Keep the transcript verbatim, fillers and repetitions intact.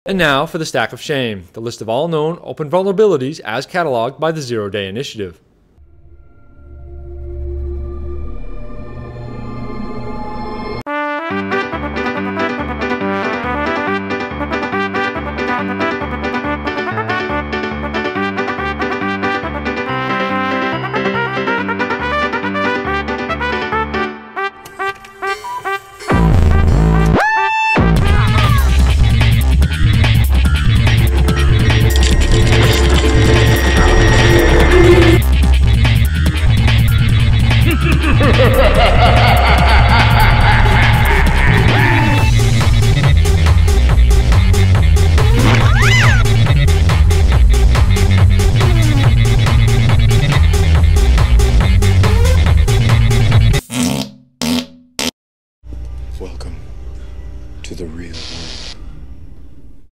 And now for the stack of shame, the list of all known open vulnerabilities as cataloged by the Zero Day Initiative.